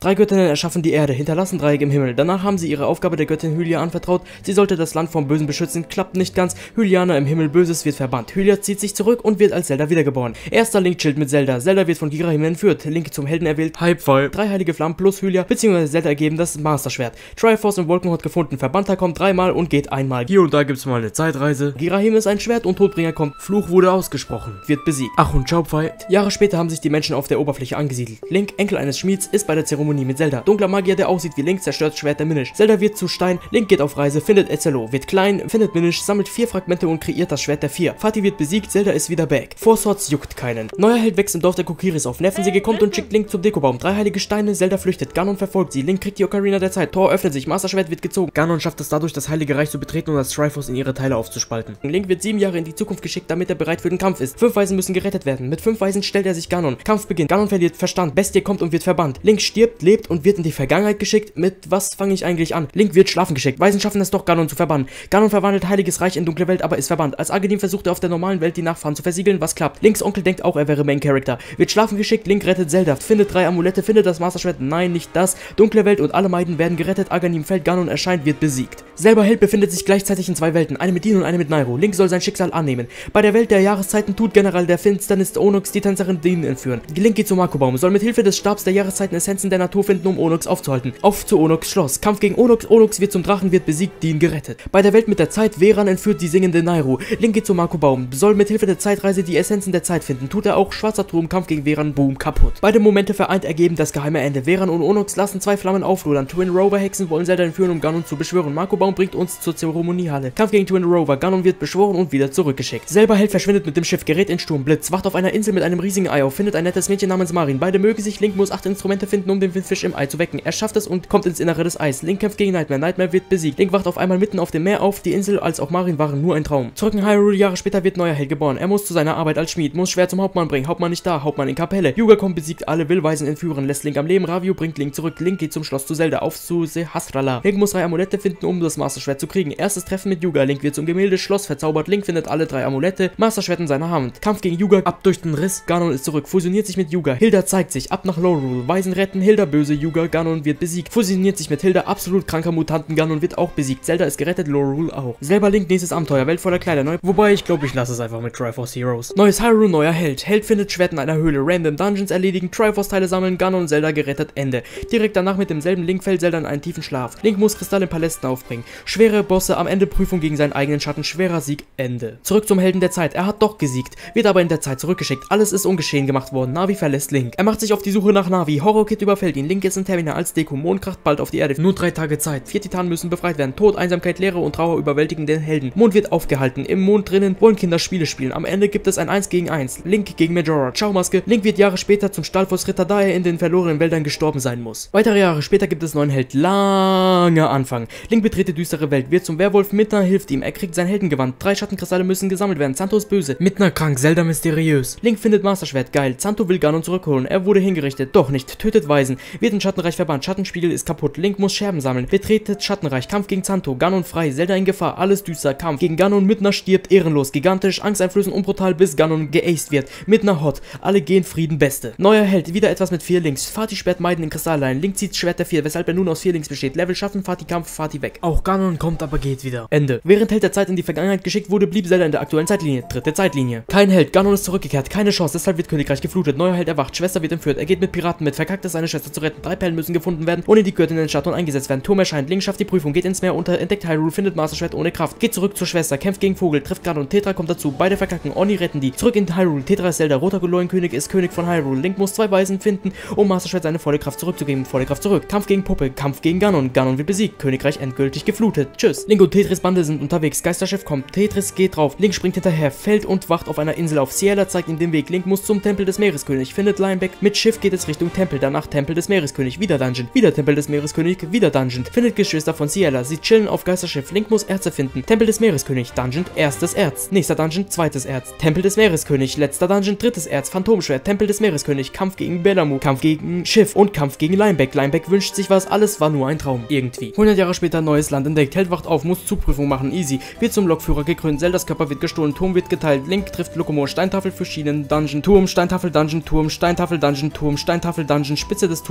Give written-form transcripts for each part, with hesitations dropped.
3 Göttinnen erschaffen die Erde, hinterlassen Dreieck im Himmel. Danach haben sie ihre Aufgabe der Göttin Hylia anvertraut. Sie sollte das Land vom Bösen beschützen, klappt nicht ganz. Hyliana im Himmel, Böses wird verbannt. Hylia zieht sich zurück und wird als Zelda wiedergeboren. Erster Link chillt mit Zelda. Zelda wird von Girahim entführt. Link zum Helden erwählt. Hypefall. 3 heilige Flammen plus Hylia bzw. Zelda ergeben das Master-Schwert. Triforce im Wolkenhort gefunden. Verbannter kommt 3-mal und geht einmal. Hier und da gibt's mal eine Zeitreise. Girahim ist ein Schwert und Todbringer kommt. Fluch wurde ausgesprochen. Wird besiegt. Ach und Schaupfeil. Jahre später haben sich die Menschen auf der Oberfläche angesiedelt. Link, Enkel eines Schmieds, ist bei der Zeremonie mit Zelda. Dunkler Magier, der aussieht wie Link, zerstört das Schwert der Minish. Zelda wird zu Stein. Link geht auf Reise, findet Ezelo, wird klein, findet Minish, sammelt 4 Fragmente und kreiert das Schwert der 4. Fatih wird besiegt, Zelda ist wieder back. Four Swords juckt keinen. Neuer Held wächst im Dorf der Kokiris auf. Nervensäge kommt und schickt Link zum Dekobaum. 3 heilige Steine, Zelda flüchtet. Ganon verfolgt sie. Link kriegt die Ocarina der Zeit. Tor öffnet sich. Master Schwert wird gezogen. Ganon schafft es dadurch, das Heilige Reich zu betreten und das Triforce in ihre Teile aufzuspalten. Link wird 7 Jahre in die Zukunft geschickt, damit er bereit für den Kampf ist. 5 Waisen müssen gerettet werden. Mit 5 Waisen stellt er sich Ganon. Kampf beginnt. Ganon verliert Verstand. Bestie kommt und wird verbannt. Link stirbt, lebt und wird in die Vergangenheit geschickt. Mit was fange ich eigentlich an? Link wird schlafen geschickt. Waisen schaffen es doch, Ganon zu verbannen. Ganon verwandelt Heiliges Reich in dunkle Welt, aber ist verbannt. Als Argedim versucht er auf der normalen Welt die Nachfahren zu versiegeln, was klappt. Links Onkel denkt auch, er wäre Main Character. Wird schlafen geschickt, Link rettet Zelda. Findet 3 Amulette, findet das Master Schwert. Nein, nicht das. Dunkle Welt und alle Maiden werden gerettet. Argedim fällt, Ganon erscheint, wird besiegt. Selber Held befindet sich gleichzeitig in 2 Welten. Eine mit Din und eine mit Nairo. Link soll sein Schicksal annehmen. Bei der Welt der Jahreszeiten tut General der Finsternis Onox die Tänzerin Din entführen. Link geht zum Makubaum, soll mit Hilfe des Stabs der Jahreszeiten Essenzen der Natur finden, um Onox aufzuhalten. Auf zu Onox Schloss. Kampf gegen Onox. Onox wird zum Drachen, wird besiegt, Din gerettet. Bei der Welt mit der Zeit, Veran entführt die singende Nairo. Link geht zum Makubaum, soll mit Hilfe der Zeitreise die Essenzen der Zeit finden. Tut er auch. Schwarzer Turm, Kampf gegen Veran, boom, kaputt. Beide Momente vereint ergeben das geheime Ende. Veran und Onox lassen 2 Flammen auflodern. Twin Rover Hexen wollen Zelda entführen, um Ganon zu beschwören. Makubaum bringt uns zur Zeremoniehalle. Kampf gegen Twin Rover. Ganon wird beschworen und wieder zurückgeschickt. Selber Held verschwindet mit dem Schiff, gerät in Sturm, Blitz, wacht auf einer Insel mit einem riesigen Ei auf, findet ein nettes Mädchen namens Marin. Beide mögen sich. Link muss 8 Instrumente finden, um den Fisch im Ei zu wecken. Er schafft es und kommt ins Innere des Eis. Link kämpft gegen Nightmare. Nightmare wird besiegt. Link wacht auf einmal mitten auf dem Meer auf. Die Insel als auch Marin waren nur ein Traum. Zurück in Hyrule, Jahre später wird neuer Held geboren. Er muss zu seiner Arbeit als Schmied, muss Schwert zum Hauptmann bringen. Hauptmann nicht da, Hauptmann in Kapelle. Yuga kommt, besiegt alle, will Waisen entführen, lässt Link am Leben. Ravio bringt Link zurück. Link geht zum Schloss zu Zelda, auf zu Hasrala. Link muss 3 Amulette finden, um das Master Schwert zu kriegen. Erstes Treffen mit Yuga. Link wird zum Gemälde, Schloss verzaubert. Link findet alle 3 Amulette, Master Schwert in seiner Hand. Kampf gegen Yuga, ab durch den Riss. Ganon ist zurück, fusioniert sich mit Yuga. Hilda zeigt sich, ab nach Lorule. Waisen retten, Hilda böse, Yuga, Ganon wird besiegt. Fusioniert sich mit Hilda, absolut kranker Mutanten. Ganon wird auch besiegt. Zelda ist gerettet, Lorule auch. Selber Link, nächstes Abenteuer, Welt voller Kleider. Neu. Wobei, ich glaube, ich lasse es einfach mit Triforce Heroes. Neues Hyrule, neuer Held. Held findet Schwert in einer Höhle. Random Dungeons erledigen, Triforce-Teile sammeln, Ganon, Zelda gerettet, Ende. Direkt danach mit demselben Link fällt Zelda in einen tiefen Schlaf. Link muss Kristalle in Palästen aufbringen. Schwere Bosse, am Ende Prüfung gegen seinen eigenen Schatten. Schwerer Sieg, Ende. Zurück zum Helden der Zeit. Er hat doch gesiegt, wird aber in der Zeit zurückgeschickt. Alles ist ungeschehen gemacht worden. Navi verlässt Link. Er macht sich auf die Suche nach Navi. Horror-Kid überfällt ihn. Link ist in Termina als Deko. Mond kracht bald auf die Erde. Nur 3 Tage Zeit. 4 Titanen müssen befreit werden. Tod, Einsamkeit, Leere und Trauer überwältigen den Helden. Mond wird aufgehalten. Im Mond drinnen wollen Kinder Spiele spielen. Am Ende gibt es ein 1 gegen 1. Link gegen Majora. Ciao Maske. Link wird Jahre später zum Stahlfußritter, da er in den verlorenen Wäldern gestorben sein muss. Weitere Jahre später gibt es neuen Held. Langer Anfang. Link betritt die düstere Welt, wird zum Werwolf. Midna hilft ihm. Er kriegt sein Heldengewand. 3 Schattenkristalle müssen gesammelt werden. Zanto ist böse. Midna krank. Zelda mysteriös. Link findet Master Schwert. Geil. Zanto will Ganon zurückholen. Er wurde hingerichtet. Doch nicht. Tötet Waisen. Wird in Schattenreich verbannt. Schattenspiegel ist kaputt. Link muss Scherben sammeln. Betretet Schattenreich. Kampf gegen Zanto. Ganon frei. Zelda in Gefahr. Alles düster. Kampf gegen Ganon. Midna stirbt. Ehrenlos. Gigantisch. Angsteinflößend und brutal, bis Ganon geaced wird. Midna hot. Alle gehen Frieden. Beste. Neuer Held. Wieder etwas mit 4 Links. Fatih sperrt Maiden in Kristallein. Link zieht Schwert der 4, weshalb er nun aus 4 Links besteht. Level schaffen. Fatih Kampf. Fatih weg. Auch Ganon kommt, aber geht wieder. Ende. Während Held der Zeit in die Vergangenheit geschickt wurde, blieb Zelda in der aktuellen Zeitlinie. Dritte Zeitlinie. Kein Held. Ganon ist zurückgekehrt. Keine Chance. Deshalb wird Königreich geflutet. Neuer Held erwacht. Schwester wird entführt. Er geht mit Piraten mit. Verkackt es, seine Schwester zu retten. 3 Perlen müssen gefunden werden, ohne die Göttin in den Statuen eingesetzt werden. Turm erscheint. Link schafft die Prüfung. Geht ins Meer unter. Entdeckt Hyrule. Findet Master Schwert ohne Kraft. Geht zurück zur Schwester. Kämpft gegen Vogel. Trifft Ganon. Tetra kommt dazu. Beide verkacken. Oni retten die. Zurück in Hyrule. Tetra ist Zelda. Roter König ist König von Hyrule. Link muss 2 Waisen finden, um Master Schwert seine volle Kraft zurückzugeben. Volle Kraft zurück. Kampf gegen Puppe. Kampf gegen Ganon. Ganon wird besiegt. Königreich endgültig geflutet. Tschüss. Link und Tetris Bande sind unterwegs. Geisterschiff kommt. Tetris geht drauf. Link springt hinterher. Fällt und wacht auf einer Insel auf. Ciela zeigt ihm den Weg. Link muss zum Tempel des Meereskönigs. Findet Lineback. Mit Schiff geht es Richtung Tempel. Danach Tempel des Meereskönigs. Wieder Dungeon. Wieder Tempel des Meereskönigs. Wieder Dungeon. Findet Geschwister von Ciela. Sie chillen auf Geisterschiff. Link muss Erze finden. Tempel des Meereskönigs. Dungeon. Erstes Erz. Nächster Dungeon. Zweites Erz. Tempel des Meereskönigs. Letzter Dungeon. Drittes Erz. Phantomschwert. Tempel des Meereskönigs. Kampf gegen Belamu. Kampf gegen Schiff. Und Kampf gegen Lineback. Lineback wünscht sich was. Alles war nur ein Traum. Irgendwie. 100 Jahre später neues Land entdeckt. Held wacht auf. Muss Zugprüfung machen. Easy. Wird zum Lokführer gekrönt. Zeldas Körper wird gestohlen. Turm wird geteilt. Link trifft Lokomor. Steintafel für Schienen. Dungeon. Turm. Steintafel. Dungeon. Turm. Steintafel. Dungeon. Turm. Steintafel. Dungeon. Spitze des Turms.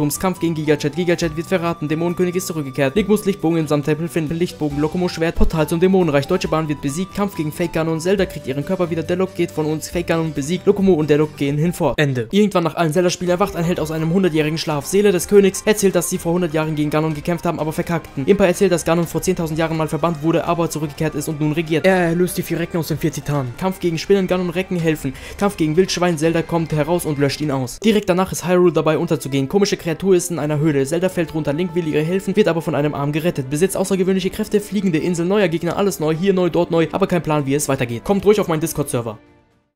Irrtums, Kampf gegen Gigachat, Gigachat wird verraten, Dämonenkönig ist zurückgekehrt, Link muss Lichtbogen im Sandtempel finden, Lichtbogen, Lokomo-Schwert, Portal zum Dämonenreich, Deutsche Bahn wird besiegt, Kampf gegen Fake Ganon, Zelda kriegt ihren Körper wieder, Delok geht von uns, Fake Ganon besiegt, Lokomo und Delok gehen hinfort. Ende. Irgendwann nach allen Zelda-Spielen erwacht ein Held aus einem 100-jährigen Schlaf. Seele des Königs erzählt, dass sie vor 100 Jahren gegen Ganon gekämpft haben, aber verkackten. Impa erzählt, dass Ganon vor 10.000 Jahren mal verbannt wurde, aber zurückgekehrt ist und nun regiert. Er erlöst die 4 Recken aus den 4 Titanen. Kampf gegen Spinnen, Ganon, Recken helfen. Kampf gegen Wildschwein, Zelda kommt heraus und löscht ihn aus. Direkt danach ist Hyrule dabei unterzugehen. Komische Kreatur ist in einer Höhle. Zelda fällt runter, Link will ihr helfen, wird aber von einem Arm gerettet. Besitzt außergewöhnliche Kräfte, fliegende Insel, neuer Gegner, alles neu, hier neu, dort neu, aber kein Plan, wie es weitergeht. Kommt ruhig auf meinen Discord-Server.